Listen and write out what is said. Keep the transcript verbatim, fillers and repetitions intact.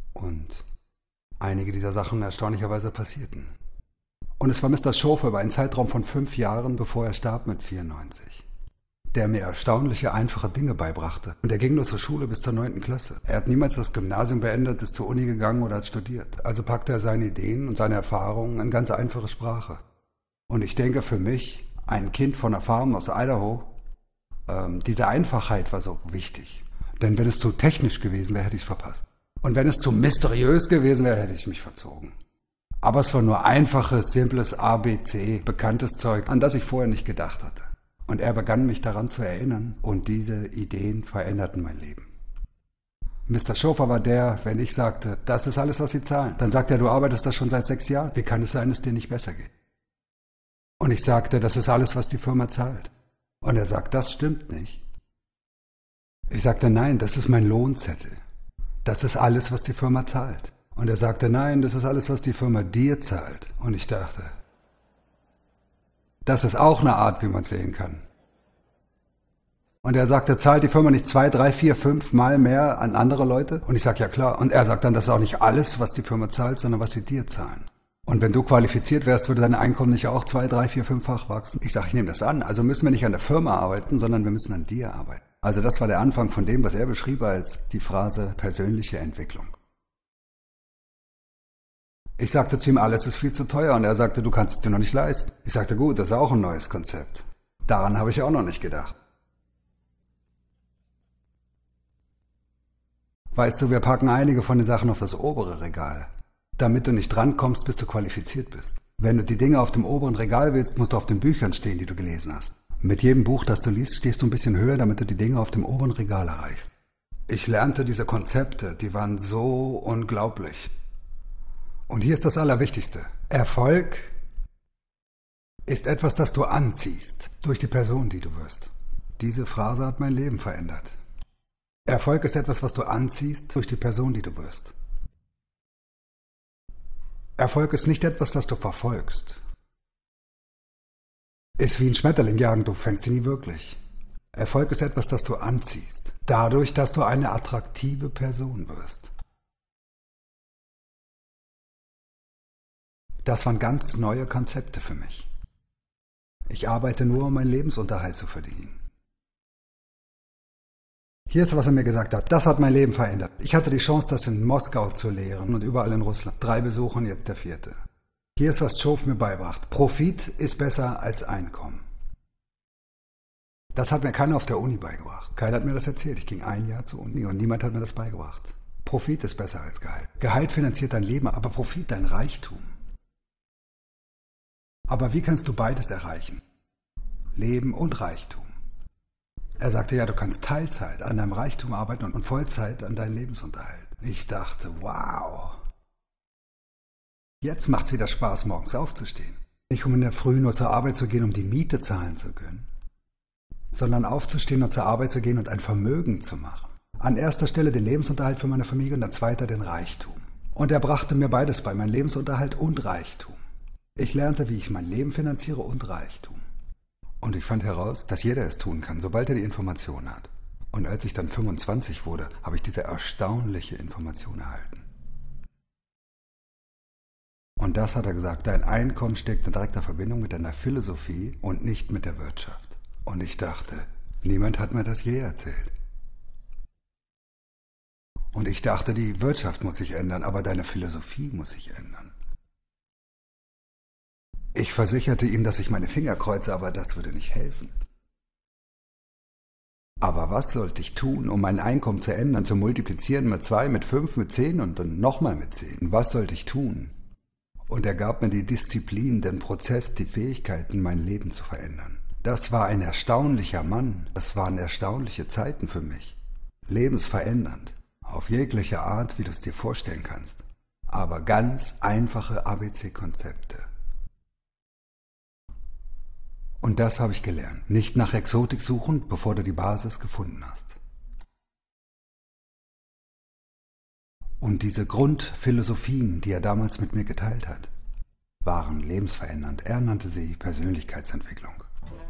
Und einige dieser Sachen erstaunlicherweise passierten. Und es war Mister Schofer über einen Zeitraum von fünf Jahren, bevor er starb mit vierundneunzig, der mir erstaunliche, einfache Dinge beibrachte. Und er ging nur zur Schule bis zur neunten Klasse. Er hat niemals das Gymnasium beendet, ist zur Uni gegangen oder hat studiert. Also packte er seine Ideen und seine Erfahrungen in ganz einfache Sprache. Und ich denke, für mich, ein Kind von einer Farm aus Idaho, ähm, diese Einfachheit war so wichtig. Denn wenn es zu technisch gewesen wäre, hätte ich es verpasst. Und wenn es zu mysteriös gewesen wäre, hätte ich mich verzogen. Aber es war nur einfaches, simples A B C, bekanntes Zeug, an das ich vorher nicht gedacht hatte. Und er begann mich daran zu erinnern und diese Ideen veränderten mein Leben. Mister Schofer war der, wenn ich sagte, das ist alles, was Sie zahlen, dann sagt er, du arbeitest da schon seit sechs Jahren. Wie kann es sein, dass es dir nicht besser geht? Und ich sagte, das ist alles, was die Firma zahlt. Und er sagt, das stimmt nicht. Ich sagte, nein, das ist mein Lohnzettel. Das ist alles, was die Firma zahlt. Und er sagte, nein, das ist alles, was die Firma dir zahlt. Und ich dachte, das ist auch eine Art, wie man es sehen kann. Und er sagte, zahlt die Firma nicht zwei, drei, vier, fünf Mal mehr an andere Leute? Und ich sage, ja klar. Und er sagt dann, das ist auch nicht alles, was die Firma zahlt, sondern was sie dir zahlen. Und wenn du qualifiziert wärst, würde dein Einkommen nicht auch zwei, drei, vier, fünffach wachsen? Ich sage, ich nehme das an. Also müssen wir nicht an der Firma arbeiten, sondern wir müssen an dir arbeiten. Also das war der Anfang von dem, was er beschrieb als die Phrase persönliche Entwicklung. Ich sagte zu ihm, alles ist viel zu teuer. Und er sagte, du kannst es dir noch nicht leisten. Ich sagte, gut, das ist auch ein neues Konzept. Daran habe ich auch noch nicht gedacht. Weißt du, wir packen einige von den Sachen auf das obere Regal, damit du nicht drankommst, bis du qualifiziert bist. Wenn du die Dinge auf dem oberen Regal willst, musst du auf den Büchern stehen, die du gelesen hast. Mit jedem Buch, das du liest, stehst du ein bisschen höher, damit du die Dinge auf dem oberen Regal erreichst. Ich lernte diese Konzepte, die waren so unglaublich. Und hier ist das Allerwichtigste. Erfolg ist etwas, das du anziehst, durch die Person, die du wirst. Diese Phrase hat mein Leben verändert. Erfolg ist etwas, was du anziehst, durch die Person, die du wirst. Erfolg ist nicht etwas, das du verfolgst. Ist wie ein Schmetterling jagen, du fängst ihn nie wirklich. Erfolg ist etwas, das du anziehst, dadurch, dass du eine attraktive Person wirst. Das waren ganz neue Konzepte für mich. Ich arbeite nur, um meinen Lebensunterhalt zu verdienen. Hier ist, was er mir gesagt hat. Das hat mein Leben verändert. Ich hatte die Chance, das in Moskau zu lehren und überall in Russland. Drei Besuche und jetzt der vierte. Hier ist, was Schof mir beibracht. Profit ist besser als Einkommen. Das hat mir keiner auf der Uni beigebracht. Keiner hat mir das erzählt. Ich ging ein Jahr zur Uni und niemand hat mir das beigebracht. Profit ist besser als Gehalt. Gehalt finanziert dein Leben, aber Profit dein Reichtum. Aber wie kannst du beides erreichen? Leben und Reichtum. Er sagte, ja, du kannst Teilzeit an deinem Reichtum arbeiten und Vollzeit an deinem Lebensunterhalt. Ich dachte, wow. Jetzt macht's wieder Spaß, morgens aufzustehen. Nicht um in der Früh nur zur Arbeit zu gehen, um die Miete zahlen zu können, sondern aufzustehen und zur Arbeit zu gehen und ein Vermögen zu machen. An erster Stelle den Lebensunterhalt für meine Familie und an zweiter den Reichtum. Und er brachte mir beides bei, mein Lebensunterhalt und Reichtum. Ich lernte, wie ich mein Leben finanziere und Reichtum. Und ich fand heraus, dass jeder es tun kann, sobald er die Information hat. Und als ich dann fünfundzwanzig wurde, habe ich diese erstaunliche Information erhalten. Und das hat er gesagt, dein Einkommen steckt in direkter Verbindung mit deiner Philosophie und nicht mit der Wirtschaft. Und ich dachte, niemand hat mir das je erzählt. Und ich dachte, die Wirtschaft muss sich ändern, aber deine Philosophie muss sich ändern. Ich versicherte ihm, dass ich meine Finger kreuze, aber das würde nicht helfen. Aber was sollte ich tun, um mein Einkommen zu ändern, zu multiplizieren mit zwei, mit fünf, mit zehn und dann nochmal mit zehn? Was sollte ich tun? Und er gab mir die Disziplin, den Prozess, die Fähigkeiten, mein Leben zu verändern. Das war ein erstaunlicher Mann. Das waren erstaunliche Zeiten für mich. Lebensverändernd. Auf jegliche Art, wie du es dir vorstellen kannst. Aber ganz einfache A B C-Konzepte. Und das habe ich gelernt. Nicht nach Exotik suchen, bevor du die Basis gefunden hast. Und diese Grundphilosophien, die er damals mit mir geteilt hat, waren lebensverändernd. Er nannte sie Persönlichkeitsentwicklung.